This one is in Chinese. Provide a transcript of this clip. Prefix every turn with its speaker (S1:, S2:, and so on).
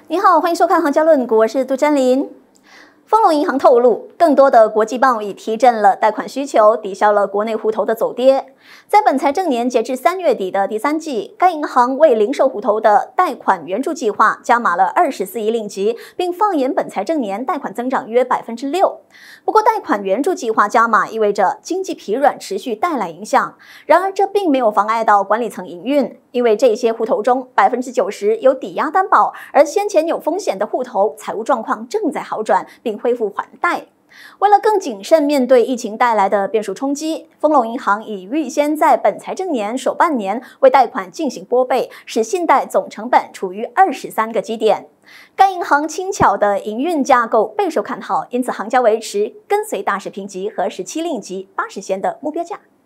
S1: 你好，欢迎收看《行家论股》，我是杜真琳。丰隆银行透露，更多的国际贸易提振了贷款需求，抵消了国内户头的走跌。在本财政年截至3月底的第3季，该银行为零售户头的贷款援助计划加码了24亿令吉，并放眼本财政年贷款增长约6%。不过，贷款援助计划加码意味着经济疲软持续带来影响。然而，这并没有妨碍到管理层营运，因为这些户头中90%有抵押担保，而先前有风险的户头财务状况正在好转，并恢复还贷。为了更谨慎面对疫情带来的变数冲击，丰隆银行已预先在本财政年首半年为贷款进行拨备，使信贷总成本处于23个基点。该银行轻巧的营运架构备受看好，因此行家维持跟随大势评级和17令吉80仙的目标价。